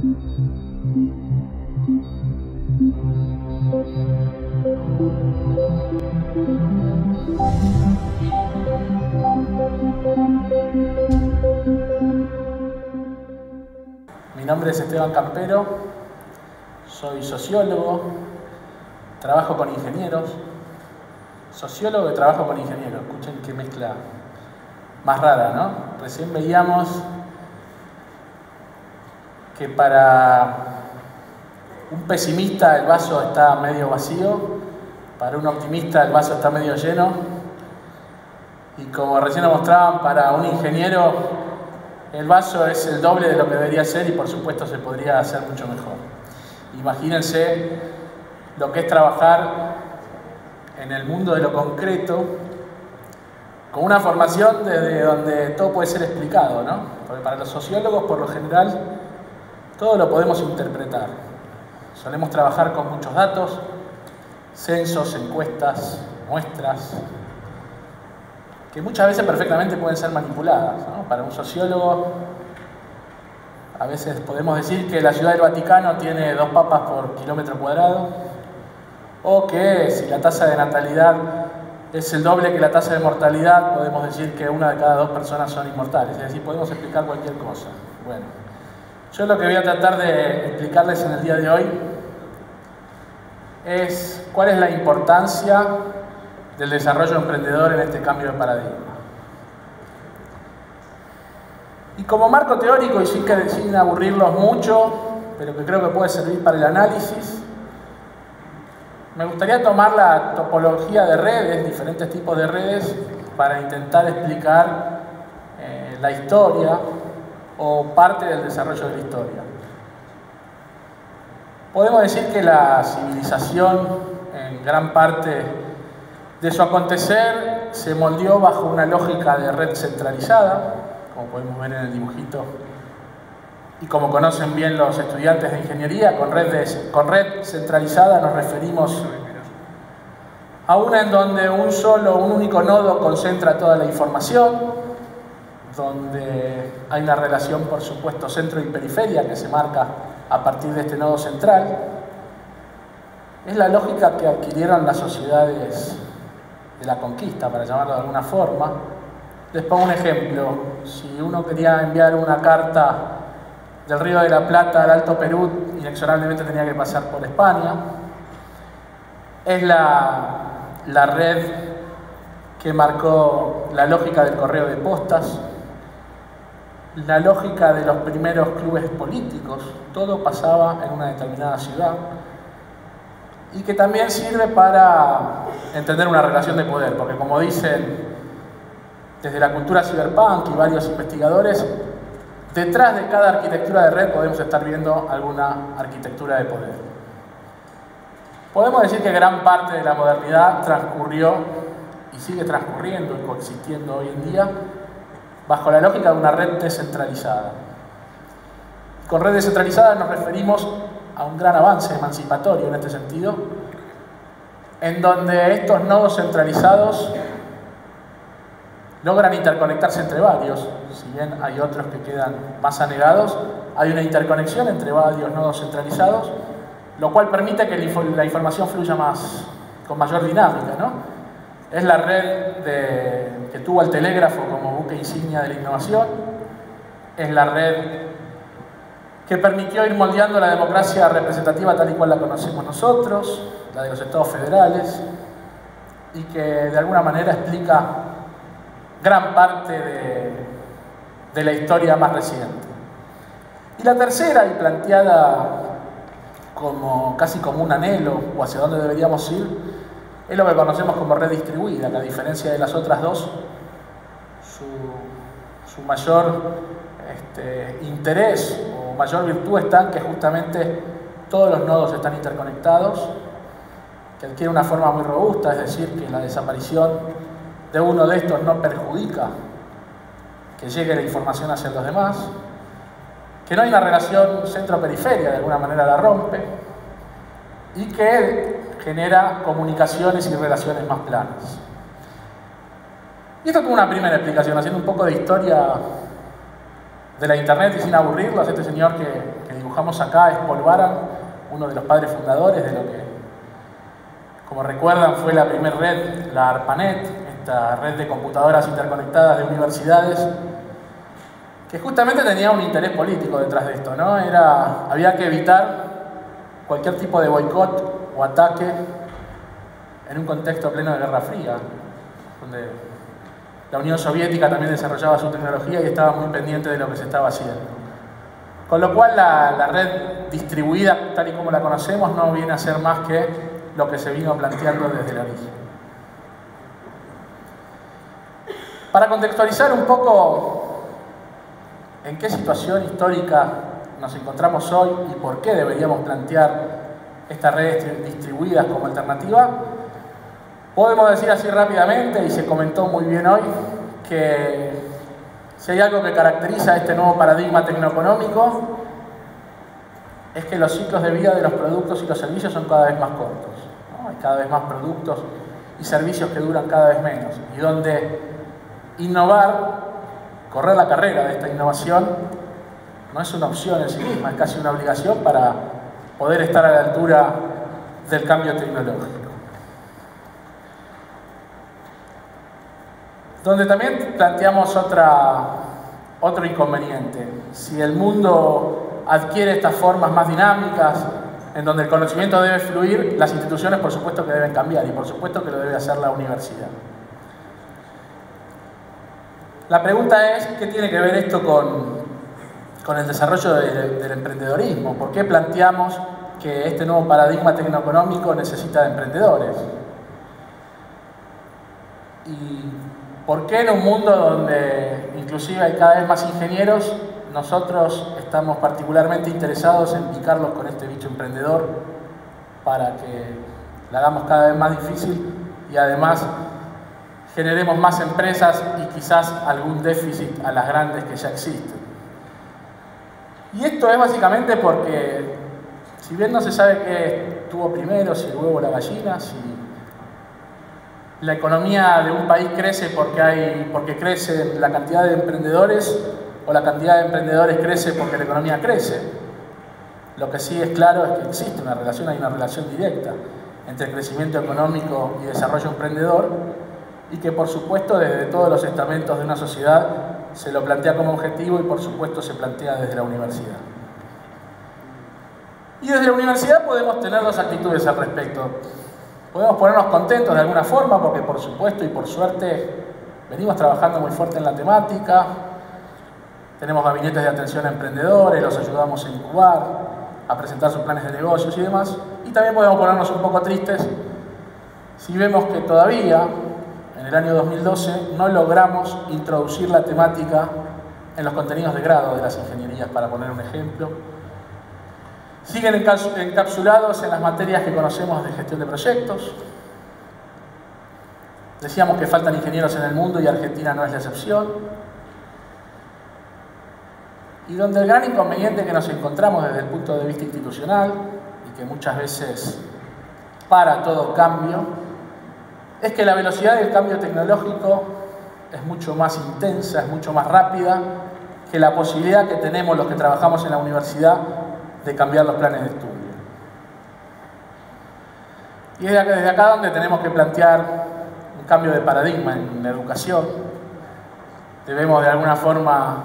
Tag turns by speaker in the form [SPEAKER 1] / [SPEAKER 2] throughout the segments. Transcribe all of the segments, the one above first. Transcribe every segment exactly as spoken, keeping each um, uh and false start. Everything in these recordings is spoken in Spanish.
[SPEAKER 1] Mi nombre es Esteban Campero, soy sociólogo, trabajo con ingenieros, sociólogo y trabajo con ingenieros. Escuchen qué mezcla más rara, ¿no? Recién veíamos que para un pesimista el vaso está medio vacío, para un optimista el vaso está medio lleno, y como recién nos mostraban, para un ingeniero el vaso es el doble de lo que debería ser y por supuesto se podría hacer mucho mejor. Imagínense lo que es trabajar en el mundo de lo concreto con una formación desde donde todo puede ser explicado, ¿no? Porque para los sociólogos, por lo general, todo lo podemos interpretar. Solemos trabajar con muchos datos, censos, encuestas, muestras, que muchas veces perfectamente pueden ser manipuladas, ¿no? Para un sociólogo, a veces podemos decir que la Ciudad del Vaticano tiene dos papas por kilómetro cuadrado, o que si la tasa de natalidad es el doble que la tasa de mortalidad, podemos decir que una de cada dos personas son inmortales. Es decir, podemos explicar cualquier cosa. Bueno, yo lo que voy a tratar de explicarles en el día de hoy es cuál es la importancia del desarrollo emprendedor en este cambio de paradigma. Y como marco teórico, y sin, que, sin aburrirlos mucho, pero que creo que puede servir para el análisis, me gustaría tomar la topología de redes, diferentes tipos de redes, para intentar explicar eh, la historia o parte del desarrollo de la historia. Podemos decir que la civilización, en gran parte de su acontecer, se moldeó bajo una lógica de red centralizada, como podemos ver en el dibujito, y como conocen bien los estudiantes de ingeniería, con red, de, con red centralizada nos referimos a una en donde un solo, un único nodo concentra toda la información, donde hay una relación, por supuesto, centro y periferia que se marca a partir de este nodo central. Es la lógica que adquirieron las sociedades de la conquista, para llamarlo de alguna forma. Les pongo un ejemplo. Si uno quería enviar una carta del Río de la Plata al Alto Perú, inexorablemente tenía que pasar por España. Es la, la red que marcó la lógica del correo de postas, la lógica de los primeros clubes políticos. Todo pasaba en una determinada ciudad, y que también sirve para entender una relación de poder, porque como dicen desde la cultura cyberpunk y varios investigadores, detrás de cada arquitectura de red podemos estar viendo alguna arquitectura de poder. Podemos decir que gran parte de la modernidad transcurrió y sigue transcurriendo y coexistiendo hoy en día bajo la lógica de una red descentralizada. Con red descentralizada nos referimos a un gran avance emancipatorio en este sentido, en donde estos nodos centralizados logran interconectarse entre varios. Si bien hay otros que quedan más anegados, hay una interconexión entre varios nodos centralizados, lo cual permite que la información fluya más, con mayor dinámica, ¿no? Es la red de, que tuvo al telégrafo como buque insignia de la innovación, es la red que permitió ir moldeando la democracia representativa tal y cual la conocemos nosotros, la de los estados federales, y que de alguna manera explica gran parte de, de la historia más reciente. Y la tercera, y planteada como, casi como un anhelo, o hacia dónde deberíamos ir, es lo que conocemos como red distribuida, que a diferencia de las otras dos, su, su mayor este, interés o mayor virtud está en que justamente todos los nodos están interconectados, que adquiere una forma muy robusta, es decir, que la desaparición de uno de estos no perjudica que llegue la información hacia los demás, que no hay una relación centro-periferia, de alguna manera la rompe, y que genera comunicaciones y relaciones más planas. Y esto como una primera explicación, haciendo un poco de historia de la internet y sin aburrirlos. Este señor que, que dibujó dibujamos acá es Paul Baran, uno de los padres fundadores de lo que, como recuerdan, fue la primera red, la ARPANET, esta red de computadoras interconectadas de universidades, que justamente tenía un interés político detrás de esto, ¿no? Era, había que evitar cualquier tipo de boicot o ataque en un contexto pleno de Guerra Fría, donde la Unión Soviética también desarrollaba su tecnología y estaba muy pendiente de lo que se estaba haciendo. Con lo cual la, la red distribuida, tal y como la conocemos, no viene a ser más que lo que se vino planteando desde el origen. Para contextualizar un poco en qué situación histórica nos encontramos hoy y por qué deberíamos plantear estas redes distribuidas como alternativa, podemos decir así rápidamente, y se comentó muy bien hoy, que si hay algo que caracteriza este nuevo paradigma tecnoeconómico es que los ciclos de vida de los productos y los servicios son cada vez más cortos, ¿no? Hay cada vez más productos y servicios que duran cada vez menos, y donde innovar, correr la carrera de esta innovación, no es una opción en sí misma, es casi una obligación para poder estar a la altura del cambio tecnológico. Donde también planteamos otra, otro inconveniente. Si el mundo adquiere estas formas más dinámicas, en donde el conocimiento debe fluir, las instituciones por supuesto que deben cambiar, y por supuesto que lo debe hacer la universidad. La pregunta es, ¿qué tiene que ver esto con, con el desarrollo de, del emprendedorismo? ¿Por qué planteamos que este nuevo paradigma tecnoeconómico necesita de emprendedores? Y ¿por qué en un mundo donde inclusive hay cada vez más ingenieros, nosotros estamos particularmente interesados en picarlos con este bicho emprendedor para que la hagamos cada vez más difícil y además generemos más empresas y quizás algún déficit a las grandes que ya existen? Y esto es básicamente porque, si bien no se sabe qué tuvo primero, si el huevo o la gallina, si la economía de un país crece porque, hay, porque crece la cantidad de emprendedores o la cantidad de emprendedores crece porque la economía crece. Lo que sí es claro es que existe una relación, hay una relación directa entre crecimiento económico y desarrollo emprendedor, y que por supuesto desde todos los estamentos de una sociedad se lo plantea como objetivo y por supuesto se plantea desde la universidad. Y desde la universidad podemos tener dos actitudes al respecto. Podemos ponernos contentos de alguna forma porque por supuesto y por suerte venimos trabajando muy fuerte en la temática, tenemos gabinetes de atención a emprendedores, los ayudamos a incubar, a presentar sus planes de negocios y demás, y también podemos ponernos un poco tristes si vemos que todavía en el año dos mil doce no logramos introducir la temática en los contenidos de grado de las ingenierías, para poner un ejemplo. Siguen encapsulados en las materias que conocemos de gestión de proyectos. Decíamos que faltan ingenieros en el mundo y Argentina no es la excepción. Y donde el gran inconveniente que nos encontramos desde el punto de vista institucional, y que muchas veces para todo cambio, es que la velocidad del cambio tecnológico es mucho más intensa, es mucho más rápida que la posibilidad que tenemos los que trabajamos en la universidad de cambiar los planes de estudio. Y es desde acá donde tenemos que plantear un cambio de paradigma en la educación. Debemos de alguna forma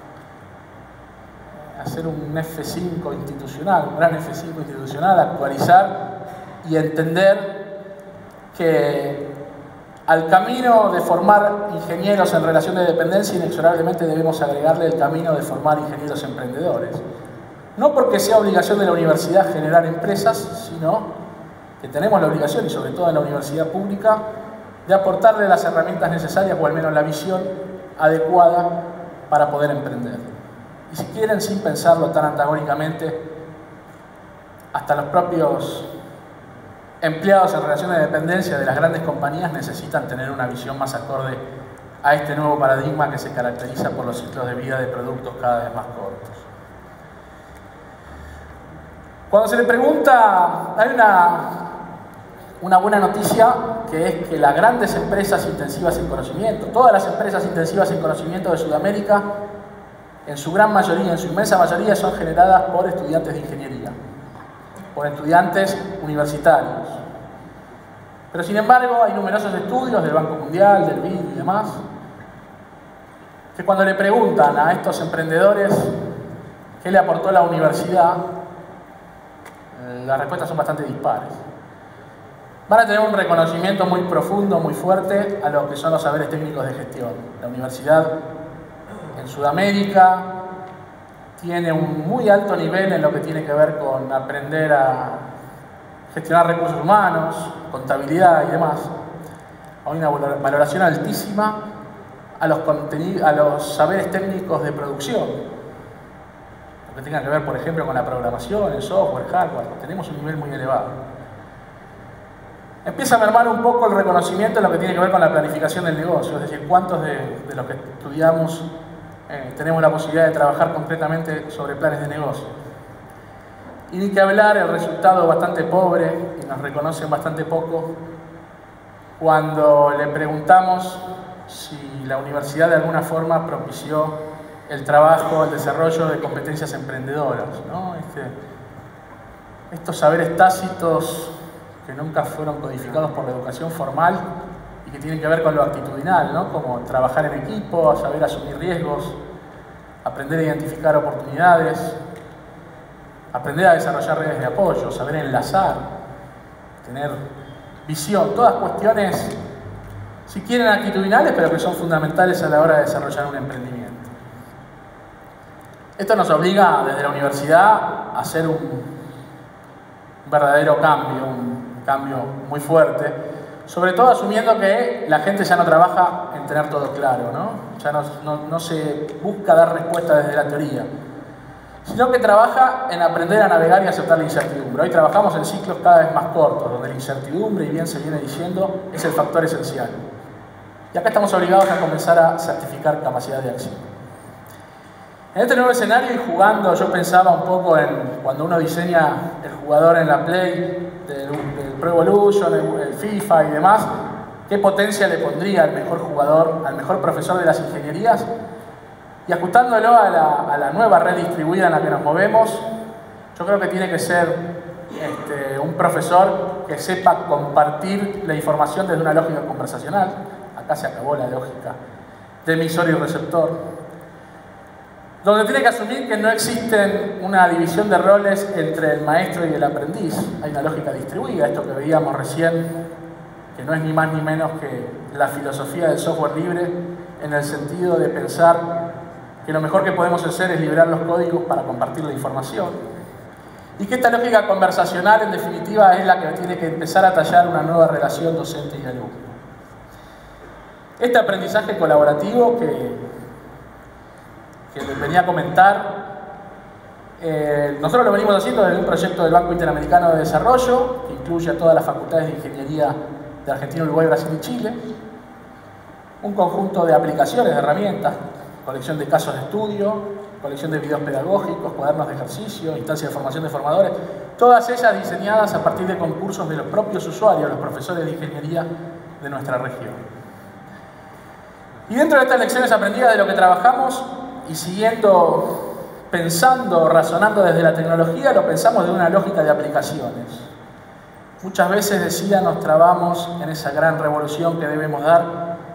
[SPEAKER 1] hacer un F cinco institucional, un gran F cinco institucional, actualizar y entender que al camino de formar ingenieros en relación de dependencia inexorablemente debemos agregarle el camino de formar ingenieros emprendedores. No porque sea obligación de la universidad generar empresas, sino que tenemos la obligación, y sobre todo en la universidad pública, de aportarle las herramientas necesarias, o al menos la visión adecuada para poder emprender. Y si quieren, sin pensarlo tan antagónicamente, hasta los propios empleados en relación de dependencia de las grandes compañías necesitan tener una visión más acorde a este nuevo paradigma que se caracteriza por los ciclos de vida de productos cada vez más cortos. Cuando se le pregunta, hay una, una buena noticia, que es que las grandes empresas intensivas en conocimiento, todas las empresas intensivas en conocimiento de Sudamérica, en su gran mayoría, en su inmensa mayoría, son generadas por estudiantes de ingeniería, por estudiantes universitarios. Pero sin embargo, hay numerosos estudios del Banco Mundial, del B I D y demás, que cuando le preguntan a estos emprendedores qué le aportó la universidad, las respuestas son bastante dispares. Van a tener un reconocimiento muy profundo, muy fuerte a lo que son los saberes técnicos de gestión. La universidad en Sudamérica tiene un muy alto nivel en lo que tiene que ver con aprender a gestionar recursos humanos, contabilidad y demás. Hay una valoración altísima a los, a los saberes técnicos de producción, lo que tenga que ver, por ejemplo, con la programación, el software, hardware. Tenemos un nivel muy elevado. Empieza a mermar un poco el reconocimiento en lo que tiene que ver con la planificación del negocio, es decir, cuántos de, de los que estudiamos eh, tenemos la posibilidad de trabajar concretamente sobre planes de negocio. Y ni que hablar, el resultado bastante pobre, y nos reconocen bastante poco, cuando le preguntamos si la universidad de alguna forma propició el trabajo, el desarrollo de competencias emprendedoras, ¿no? Este, estos saberes tácitos que nunca fueron codificados por la educación formal y que tienen que ver con lo actitudinal, ¿no? Como trabajar en equipo, saber asumir riesgos, aprender a identificar oportunidades, aprender a desarrollar redes de apoyo, saber enlazar, tener visión, todas cuestiones, si quieren, actitudinales, pero que son fundamentales a la hora de desarrollar un emprendimiento. Esto nos obliga desde la universidad a hacer un, un verdadero cambio, un cambio muy fuerte, sobre todo asumiendo que la gente ya no trabaja en tener todo claro, ¿no? Ya no, no, no se busca dar respuesta desde la teoría, sino que trabaja en aprender a navegar y aceptar la incertidumbre. Hoy trabajamos en ciclos cada vez más cortos, donde la incertidumbre, y bien se viene diciendo, es el factor esencial. Y acá estamos obligados a comenzar a certificar capacidad de acción. En este nuevo escenario, y jugando, yo pensaba un poco en cuando uno diseña el jugador en la Play, del, del Pro Evolution, el, el FIFA y demás, qué potencia le pondría al mejor jugador, al mejor profesor de las ingenierías. Y ajustándolo a la, a la nueva red distribuida en la que nos movemos, yo creo que tiene que ser este, un profesor que sepa compartir la información desde una lógica conversacional. Acá se acabó la lógica de emisor y receptor. Donde tiene que asumir que no existe una división de roles entre el maestro y el aprendiz. Hay una lógica distribuida, esto que veíamos recién, que no es ni más ni menos que la filosofía del software libre, en el sentido de pensar que lo mejor que podemos hacer es liberar los códigos para compartir la información. Y que esta lógica conversacional, en definitiva, es la que tiene que empezar a tallar una nueva relación docente y alumno. Este aprendizaje colaborativo que, que les venía a comentar, eh, nosotros lo venimos haciendo desde un proyecto del Banco Interamericano de Desarrollo, que incluye a todas las facultades de ingeniería de Argentina, Uruguay, Brasil y Chile. Un conjunto de aplicaciones, de herramientas, colección de casos de estudio, colección de videos pedagógicos, cuadernos de ejercicio, instancias de formación de formadores, todas ellas diseñadas a partir de concursos de los propios usuarios, los profesores de ingeniería de nuestra región. Y dentro de estas lecciones aprendidas de lo que trabajamos y siguiendo, pensando, razonando desde la tecnología, lo pensamos de una lógica de aplicaciones. Muchas veces, decía, nos trabamos en esa gran revolución que debemos dar,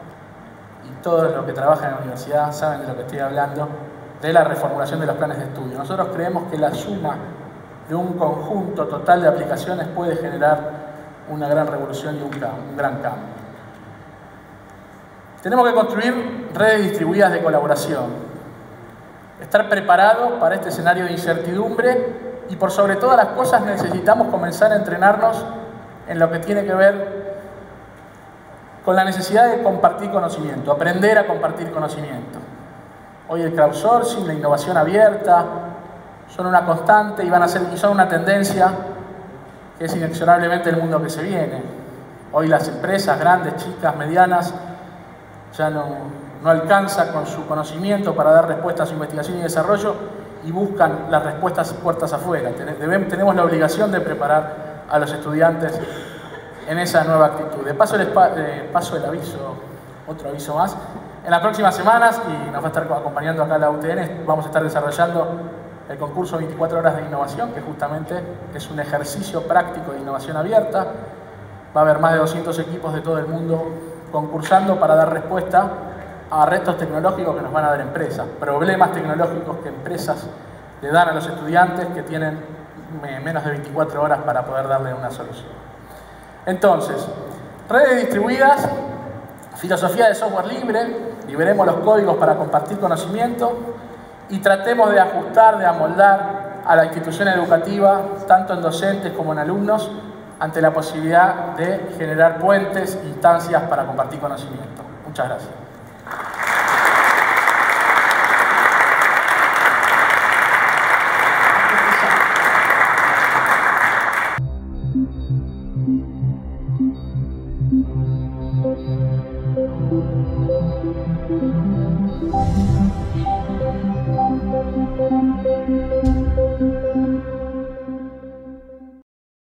[SPEAKER 1] y todos los que trabajan en la universidad saben de lo que estoy hablando, de la reformulación de los planes de estudio. Nosotros creemos que la suma de un conjunto total de aplicaciones puede generar una gran revolución y un, un gran cambio. Tenemos que construir redes distribuidas de colaboración, estar preparados para este escenario de incertidumbre y, por sobre todas las cosas, necesitamos comenzar a entrenarnos en lo que tiene que ver con la necesidad de compartir conocimiento, aprender a compartir conocimiento. Hoy el crowdsourcing, la innovación abierta, son una constante y van a ser, y son una tendencia que es inexorablemente el mundo que se viene. Hoy las empresas grandes, chicas, medianas, ya no, no alcanzan con su conocimiento para dar respuestas a su investigación y desarrollo y buscan las respuestas puertas afuera. Tenemos, tenemos la obligación de preparar a los estudiantes en esa nueva actitud. De paso, les pa, eh, paso el aviso, otro aviso más. En las próximas semanas, y nos va a estar acompañando acá la U T N, vamos a estar desarrollando el concurso veinticuatro horas de innovación, que justamente es un ejercicio práctico de innovación abierta. Va a haber más de doscientos equipos de todo el mundo concursando para dar respuesta a retos tecnológicos que nos van a dar empresas, problemas tecnológicos que empresas le dan a los estudiantes que tienen menos de veinticuatro horas para poder darle una solución. Entonces, redes distribuidas, filosofía de software libre, liberemos los códigos para compartir conocimiento y tratemos de ajustar, de amoldar a la institución educativa, tanto en docentes como en alumnos, ante la posibilidad de generar puentes, instancias para compartir conocimiento. Muchas gracias.